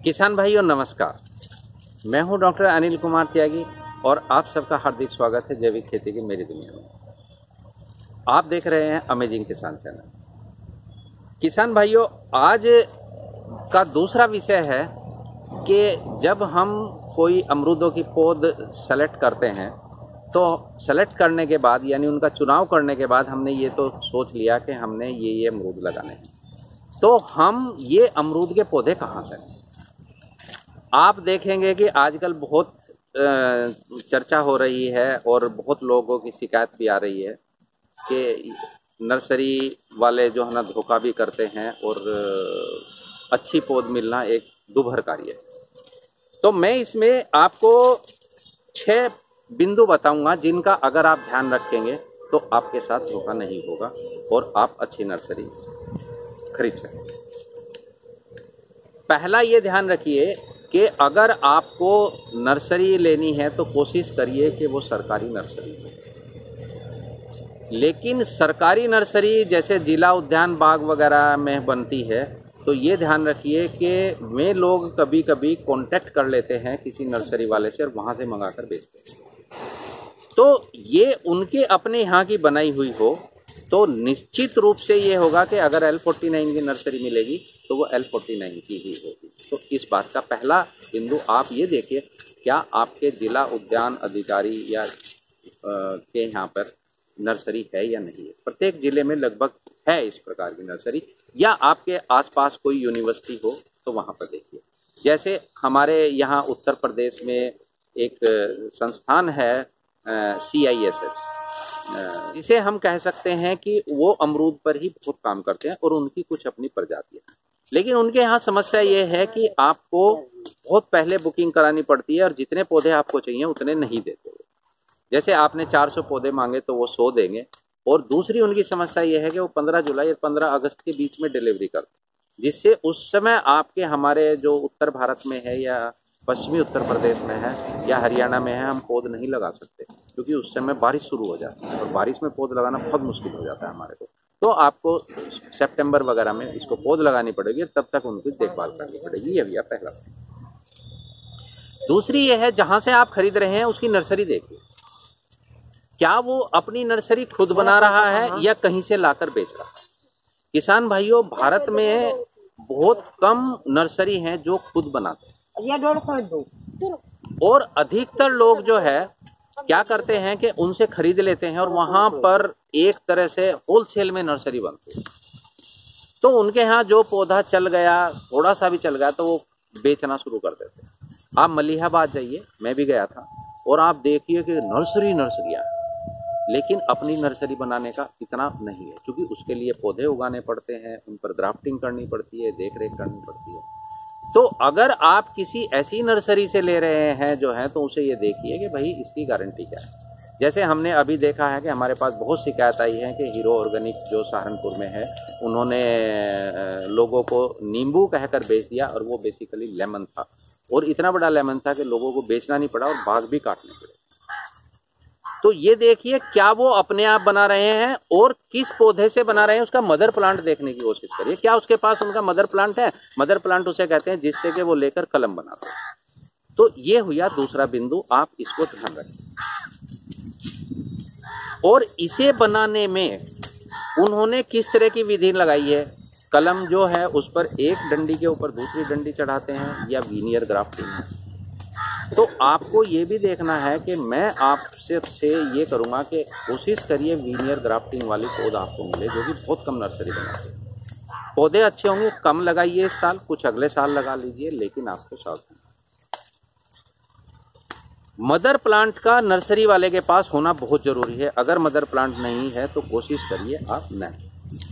किसान भाइयों नमस्कार। मैं हूं डॉक्टर अनिल कुमार त्यागी और आप सबका हार्दिक स्वागत है जैविक खेती की मेरी दुनिया में। आप देख रहे हैं अमेजिंग किसान चैनल। किसान भाइयों, आज का दूसरा विषय है कि जब हम कोई अमरूदों की पौध सेलेक्ट करते हैं तो सेलेक्ट करने के बाद यानी उनका चुनाव करने के बाद हमने ये तो सोच लिया कि हमने ये अमरूद लगाने हैं, तो हम ये अमरूद के पौधे कहाँ से लें। आप देखेंगे कि आजकल बहुत चर्चा हो रही है और बहुत लोगों की शिकायत भी आ रही है कि नर्सरी वाले जो है ना धोखा भी करते हैं और अच्छी पौध मिलना एक दुभर कार्य है। तो मैं इसमें आपको 6 बिंदु बताऊंगा जिनका अगर आप ध्यान रखेंगे तो आपके साथ धोखा नहीं होगा और आप अच्छी नर्सरी खरीद सकेंगे। पहला ये ध्यान रखिए कि अगर आपको नर्सरी लेनी है तो कोशिश करिए कि वो सरकारी नर्सरी हो। लेकिन सरकारी नर्सरी जैसे जिला उद्यान बाग वगैरह में बनती है तो ये ध्यान रखिए कि वे लोग कभी कभी कांटेक्ट कर लेते हैं किसी नर्सरी वाले से और वहाँ से मंगाकर बेचते हैं। तो ये उनके अपने यहाँ की बनाई हुई हो तो निश्चित रूप से ये होगा कि अगर L49 की नर्सरी मिलेगी तो वो L49 की ही होगी। तो इस बात का पहला बिंदु आप ये देखिए, क्या आपके जिला उद्यान अधिकारी या के यहाँ पर नर्सरी है या नहीं है। प्रत्येक जिले में लगभग है इस प्रकार की नर्सरी, या आपके आसपास कोई यूनिवर्सिटी हो तो वहाँ पर देखिए। जैसे हमारे यहाँ उत्तर प्रदेश में एक संस्थान है CISH, जिसे हम कह सकते हैं कि वो अमरूद पर ही बहुत काम करते हैं और उनकी कुछ अपनी प्रजातियां। लेकिन उनके यहाँ समस्या ये है कि आपको बहुत पहले बुकिंग करानी पड़ती है और जितने पौधे आपको चाहिए उतने नहीं देते। जैसे आपने 400 पौधे मांगे तो वो 100 देंगे। और दूसरी उनकी समस्या ये है कि वो 15 जुलाई और 15 अगस्त के बीच में डिलीवरी करते हैं, जिससे उस समय आपके हमारे जो उत्तर भारत में है या पश्चिमी उत्तर प्रदेश में है या हरियाणा में है, हम पौध नहीं लगा सकते क्योंकि उस समय बारिश शुरू हो जाती है और बारिश में पौध लगाना बहुत मुश्किल हो जाता है हमारे को। तो आपको सितंबर वगैरह में इसको पौध लगानी पड़ेगी, तब तक उनकी देखभाल करनी पड़ेगी। ये भैया पहला। दूसरी ये है, जहां से आप खरीद रहे हैं उसकी नर्सरी देखिए, क्या वो अपनी नर्सरी खुद बना रहा है या कहीं से लाकर बेच रहा है। किसान भाइयों, भारत में बहुत कम नर्सरी हैं जो खुद बनाते हैं और अधिकतर लोग जो है क्या करते हैं कि उनसे खरीद लेते हैं और वहां पर एक तरह से होलसेल में नर्सरी बनती है। तो उनके यहाँ जो पौधा चल गया, थोड़ा सा भी चल गया, तो वो बेचना शुरू कर देते हैं। आप मलिहाबाद जाइए, मैं भी गया था, और आप देखिए कि नर्सरियाँ, लेकिन अपनी नर्सरी बनाने का इतना नहीं है क्योंकि उसके लिए पौधे उगाने पड़ते हैं, उन पर ग्राफ्टिंग करनी पड़ती है, देख रेख करनी पड़ती है। तो अगर आप किसी ऐसी नर्सरी से ले रहे हैं जो है, तो उसे ये देखिए कि भाई इसकी गारंटी क्या है। जैसे हमने अभी देखा है कि हमारे पास बहुत शिकायत आई है कि हीरो ऑर्गेनिक जो सहारनपुर में है, उन्होंने लोगों को नींबू कहकर बेच दिया और वो बेसिकली लेमन था, और इतना बड़ा लेमन था कि लोगों को बेचना नहीं पड़ा और बाग भी काटने पड़े। तो ये देखिए, क्या वो अपने आप बना रहे हैं और किस पौधे से बना रहे हैं, उसका मदर प्लांट देखने की कोशिश करिए। क्या उसके पास उनका मदर प्लांट है? मदर प्लांट उसे कहते हैं जिससे कि वो लेकर कलम बनाते हैं। तो ये हुआ दूसरा बिंदु, आप इसको ध्यान रखें। और इसे बनाने में उन्होंने किस तरह की विधि लगाई है, कलम जो है उस पर एक डंडी के ऊपर दूसरी डंडी चढ़ाते हैं या वीनियर ग्राफ्टिंग है। तो आपको ये भी देखना है कि मैं आपसे ये करूँगा कि कोशिश करिए वीनियर ग्राफ्टिंग वाली पौध आपको मिले, जो कि बहुत कम नर्सरी बनाते हैं। पौधे अच्छे होंगे, कम लगाइए इस साल, कुछ अगले साल लगा लीजिए, लेकिन आपको सावधान। मदर प्लांट का नर्सरी वाले के पास होना बहुत जरूरी है। अगर मदर प्लांट नहीं है तो कोशिश करिए आप नहीं।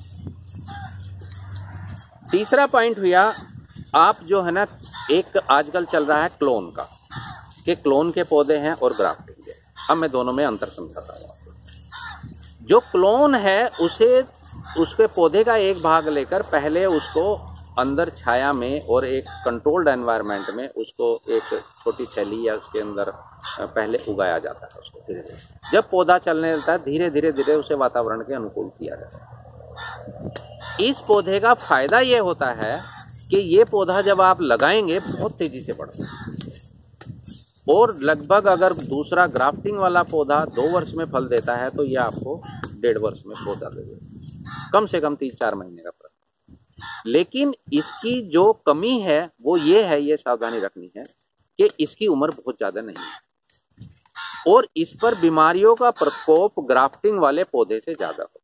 तीसरा पॉइंट हुआ, आप जो है ना, एक आजकल चल रहा है क्लोन का, कि क्लोन के पौधे हैं और ग्राफ्टिंग के। अब मैं दोनों में अंतर समझाता हूँ आपको। जो क्लोन है उसे उसके पौधे का एक भाग लेकर पहले उसको अंदर छाया में और एक कंट्रोल्ड एनवायरनमेंट में उसको एक छोटी थैली या उसके अंदर पहले उगाया जाता है। उसको धीरे धीरे, जब पौधा चलने लगता है, धीरे धीरे उसे वातावरण के अनुकूल किया जाता है। इस पौधे का फायदा ये होता है कि ये पौधा जब आप लगाएंगे बहुत तेजी से बढ़ता है, और लगभग अगर दूसरा ग्राफ्टिंग वाला पौधा 2 वर्ष में फल देता है तो ये आपको 1.5 वर्ष में पौधा दे देगा, कम से कम 3-4 महीने का फर्क। लेकिन इसकी जो कमी है वो ये है, ये सावधानी रखनी है कि इसकी उम्र बहुत ज़्यादा नहीं है और इस पर बीमारियों का प्रकोप ग्राफ्टिंग वाले पौधे से ज़्यादा हो।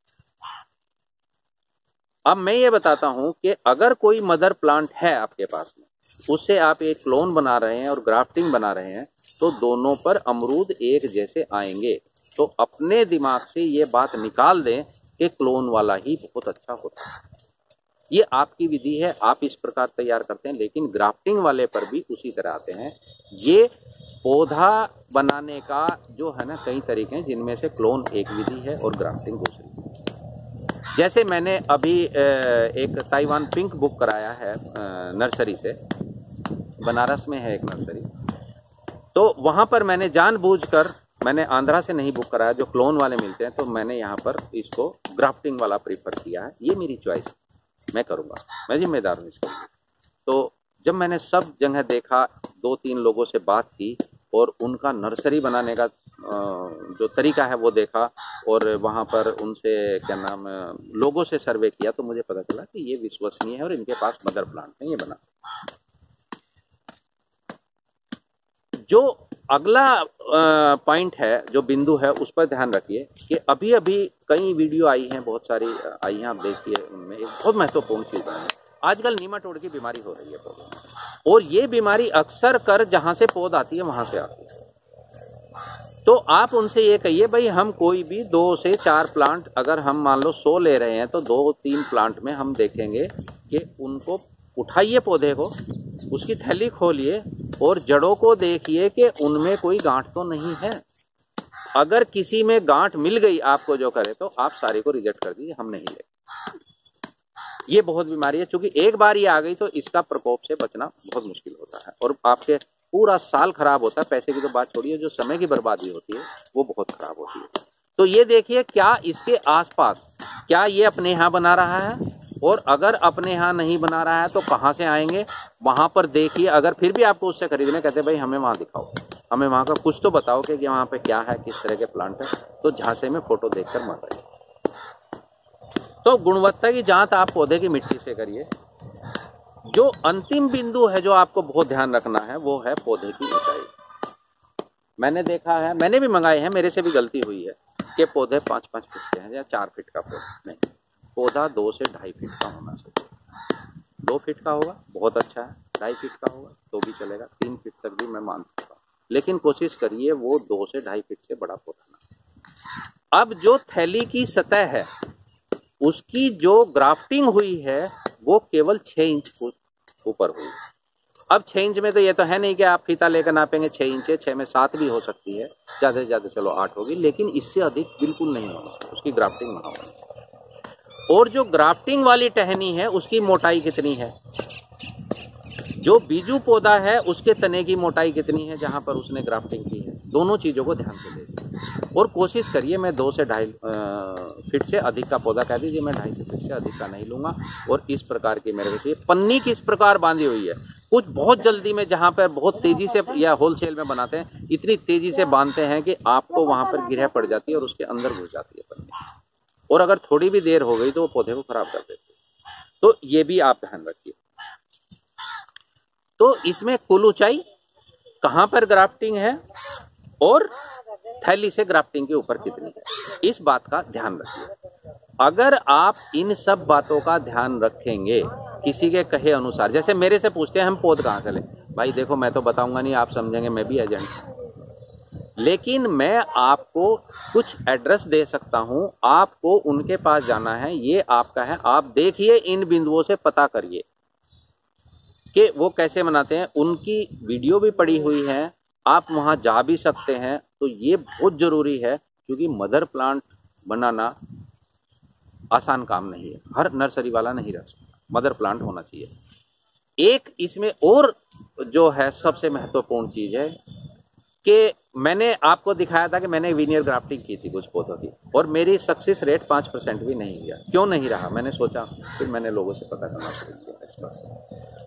अब मैं ये बताता हूं कि अगर कोई मदर प्लांट है आपके पास में, उससे आप एक क्लोन बना रहे हैं और ग्राफ्टिंग बना रहे हैं, तो दोनों पर अमरूद एक जैसे आएंगे। तो अपने दिमाग से ये बात निकाल दें कि क्लोन वाला ही बहुत अच्छा होता है। ये आपकी विधि है, आप इस प्रकार तैयार करते हैं, लेकिन ग्राफ्टिंग वाले पर भी उसी तरह आते हैं। ये पौधा बनाने का जो है ना कई तरीके हैं, जिनमें से क्लोन एक विधि है और ग्राफ्टिंग दूसरी। जैसे मैंने अभी एक ताइवान पिंक बुक कराया है नर्सरी से, बनारस में है एक नर्सरी, तो वहाँ पर मैंने जानबूझकर, मैंने आंध्रा से नहीं बुक कराया, जो क्लोन वाले मिलते हैं, तो मैंने यहाँ पर इसको ग्राफ्टिंग वाला प्रीफर किया है। ये मेरी चॉइस, मैं करूँगा, मैं जिम्मेदार हूँ इसको। तो जब मैंने सब जगह देखा, 2-3 लोगों से बात की और उनका नर्सरी बनाने का जो तरीका है वो देखा, और वहाँ पर उनसे क्या नाम लोगों से सर्वे किया, तो मुझे पता चला कि ये विश्वसनीय है और इनके पास मदर प्लांट है, ये बना। जो अगला पॉइंट है, जो बिंदु है, उस पर ध्यान रखिए कि अभी अभी कई वीडियो आई हैं, बहुत सारी आई हैं, आप देखिए, उनमें एक बहुत महत्वपूर्ण चीज़ है, आजकल नीमाटोड की बीमारी हो रही है पौधों में, और ये बीमारी अक्सर कर जहाँ से पौध आती है वहाँ से आती है। तो आप उनसे ये कहिए, भाई हम कोई भी 2 से 4 प्लांट, अगर हम मान लो 100 ले रहे हैं, तो 2-3 प्लांट में हम देखेंगे कि उनको उठाइए, पौधे को, उसकी थैली खोलिए और जड़ों को देखिए कि उनमें कोई गांठ तो नहीं है। अगर किसी में गांठ मिल गई आपको जो करे, तो आप सारे को रिजेक्ट कर दीजिए, हम नहीं लेंगे। ये बहुत बीमारी है, क्योंकि एक बार ये आ गई तो इसका प्रकोप से बचना बहुत मुश्किल होता है और आपके पूरा साल खराब होता है। पैसे की तो बात छोड़िए, जो समय की बर्बादी होती है वो बहुत खराब होती है। तो ये देखिए, क्या इसके आसपास, क्या ये अपने यहाँ बना रहा है, और अगर अपने यहाँ नहीं बना रहा है तो कहाँ से आएंगे, वहाँ पर देखिए। अगर फिर भी आपको उससे खरीदने कहते हैं, भाई हमें वहाँ दिखाओ, हमें वहाँ का कुछ तो बताओ कि वहाँ पे क्या है, किस तरह के प्लांट है, तो झांसे में फोटो देखकर मत आइए। तो गुणवत्ता की जांच आप पौधे की मिट्टी से करिए। जो अंतिम बिंदु है जो आपको बहुत ध्यान रखना है, वो है पौधे की ऊंचाई। मैंने देखा है, मैंने भी मंगाए हैं, मेरे से भी गलती हुई है कि पौधे 5-5 फीट के हैं या 4 फीट का पौधा नहीं, पौधा 2 से 2.5 फीट का होना चाहिए। 2 फीट का होगा बहुत अच्छा है, 2.5 फीट का होगा तो भी चलेगा, 3 फीट तक भी मैं मान सकता हूँ, लेकिन कोशिश करिए वो 2 से 2.5 फीट से बड़ा पौधा ना। अब जो थैली की सतह है, उसकी जो ग्राफ्टिंग हुई है वो केवल 6 इंच ऊपर हुई। अब 6 इंच में तो ये तो है नहीं कि आप फीता लेकर नापेंगे 6 इंच है, 6 में 7 भी हो सकती है, ज़्यादा से ज़्यादा चलो 8 होगी, लेकिन इससे अधिक बिल्कुल नहीं होगा, उसकी ग्राफ्टिंग वहाँ होगी। और जो ग्राफ्टिंग वाली टहनी है उसकी मोटाई कितनी है, जो बीजू पौधा है उसके तने की मोटाई कितनी है जहाँ पर उसने ग्राफ्टिंग की है, दोनों चीज़ों को ध्यान से देखिए। और कोशिश करिए, मैं 2 से 2.5 फीट से अधिक का पौधा कह दीजिए, मैं 2.5 फीट से अधिक का नहीं लूँगा। और इस प्रकार की मेरे को चाहिए। पन्नी किस प्रकार बांधी हुई है, कुछ बहुत जल्दी में, जहाँ पर बहुत तेज़ी से या होलसेल में बनाते हैं, इतनी तेज़ी से बांधते हैं कि आपको वहाँ पर गिरह पड़ जाती है और उसके अंदर घुस जाती है पन्नी, और अगर थोड़ी भी देर हो गई तो वो पौधे को खराब कर देती है। तो ये भी आप ध्यान रखिए। तो इसमें कुल ऊंचाई, कहाँ पर ग्राफ्टिंग है और थैली से ग्राफ्टिंग के ऊपर कितनी है, इस बात का ध्यान रखिए। अगर आप इन सब बातों का ध्यान रखेंगे, किसी के कहे अनुसार, जैसे मेरे से पूछते हैं हम पौध कहाँ से लें, भाई देखो मैं तो बताऊंगा नहीं, आप समझेंगे मैं भी एजेंट हूँ, लेकिन मैं आपको कुछ एड्रेस दे सकता हूँ, आपको उनके पास जाना है, ये आपका है। आप देखिए, इन बिंदुओं से पता करिए कि वो कैसे बनाते हैं, उनकी वीडियो भी पड़ी हुई है, आप वहाँ जा भी सकते हैं। तो ये बहुत ज़रूरी है, क्योंकि मदर प्लांट बनाना आसान काम नहीं है, हर नर्सरी वाला नहीं रख सकता, मदर प्लांट होना चाहिए। एक इसमें और जो है सबसे महत्वपूर्ण चीज़ है कि मैंने आपको दिखाया था कि मैंने वीनियर ग्राफ्टिंग की थी कुछ पौधों की, और मेरी सक्सेस रेट 5% भी नहीं गया। क्यों नहीं रहा, मैंने सोचा, फिर मैंने लोगों से पता करना शुरू किया एक्सपर्ट से।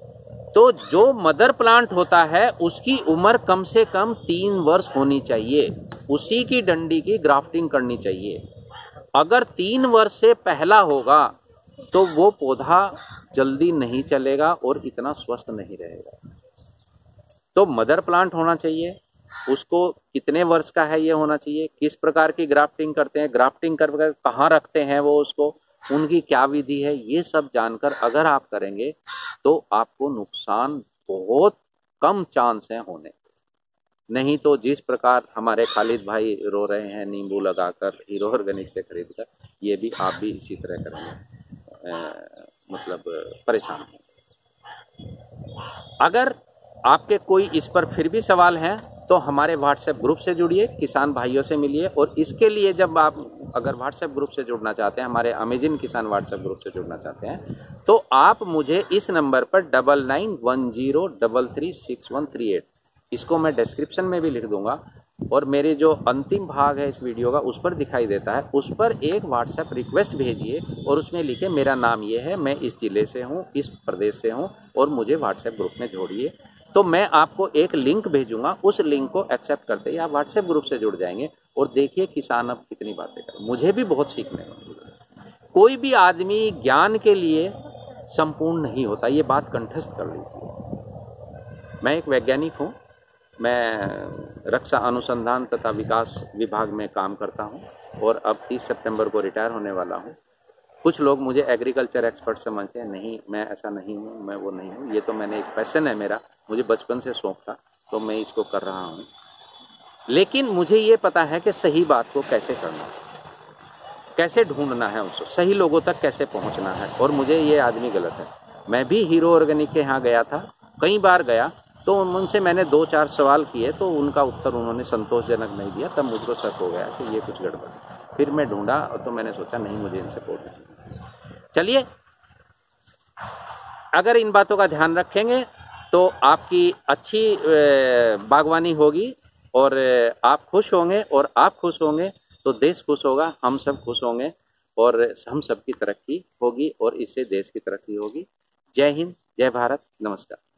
तो जो मदर प्लांट होता है उसकी उम्र कम से कम 3 वर्ष होनी चाहिए, उसी की डंडी की ग्राफ्टिंग करनी चाहिए। अगर 3 वर्ष से पहला होगा तो वो पौधा जल्दी नहीं चलेगा और इतना स्वस्थ नहीं रहेगा। तो मदर प्लांट होना चाहिए, उसको कितने वर्ष का है ये होना चाहिए, किस प्रकार की ग्राफ्टिंग करते हैं, ग्राफ्टिंग कर कहाँ रखते हैं वो उसको, उनकी क्या विधि है, ये सब जानकर अगर आप करेंगे तो आपको नुकसान बहुत कम चांस है होने। नहीं तो जिस प्रकार हमारे खालिद भाई रो रहे हैं नींबू लगाकर हीरो ऑर्गेनिक से खरीद कर, ये भी आप भी इसी तरह करेंगे, मतलब परेशान होंगे। अगर आपके कोई इस पर फिर भी सवाल हैं तो हमारे व्हाट्सएप ग्रुप से जुड़िए, किसान भाइयों से मिलिए। और इसके लिए जब आप अगर व्हाट्सएप ग्रुप से जुड़ना चाहते हैं, हमारे अमेजिंग किसान व्हाट्सएप ग्रुप से जुड़ना चाहते हैं, तो आप मुझे इस नंबर पर 9910336138, इसको मैं डिस्क्रिप्शन में भी लिख दूंगा और मेरे जो अंतिम भाग है इस वीडियो का उस पर दिखाई देता है, उस पर एक व्हाट्सएप रिक्वेस्ट भेजिए और उसमें लिखे मेरा नाम ये है, मैं इस ज़िले से हूँ, इस प्रदेश से हूँ और मुझे व्हाट्सएप ग्रुप में जोड़िए। तो मैं आपको एक लिंक भेजूंगा, उस लिंक को एक्सेप्ट करते ही आप व्हाट्सएप ग्रुप से जुड़ जाएंगे। और देखिए किसान अब कितनी बातें कर, मुझे भी बहुत सीखने को मिला। कोई भी आदमी ज्ञान के लिए संपूर्ण नहीं होता, ये बात कंठस्थ कर लीजिए। मैं एक वैज्ञानिक हूँ, मैं रक्षा अनुसंधान तथा विकास विभाग में काम करता हूँ और अब 30 सितंबर को रिटायर होने वाला हूँ। कुछ लोग मुझे एग्रीकल्चर एक्सपर्ट समझते हैं, नहीं मैं ऐसा नहीं हूँ, मैं वो नहीं हूँ। ये तो मैंने एक पैशन है मेरा, मुझे बचपन से शौक था तो मैं इसको कर रहा हूँ। लेकिन मुझे ये पता है कि सही बात को कैसे करना है, कैसे ढूंढना है, उसको सही लोगों तक कैसे पहुँचना है। और मुझे ये आदमी गलत है। मैं भी हीरो ऑर्गेनिक के यहाँ गया था, कई बार गया, तो उनसे मैंने 2-4 सवाल किए तो उनका उत्तर उन्होंने संतोषजनक नहीं दिया। तब मुझको शक हो गया कि ये कुछ गड़बड़ है। फिर मैं ढूंढा तो मैंने सोचा नहीं, मुझे इनसे सपोर्ट नहीं। चलिए, अगर इन बातों का ध्यान रखेंगे तो आपकी अच्छी बागवानी होगी और आप खुश होंगे, और आप खुश होंगे तो देश खुश होगा, हम सब खुश होंगे और हम सब की तरक्की होगी और इससे देश की तरक्की होगी। जय हिंद, जय भारत, नमस्कार।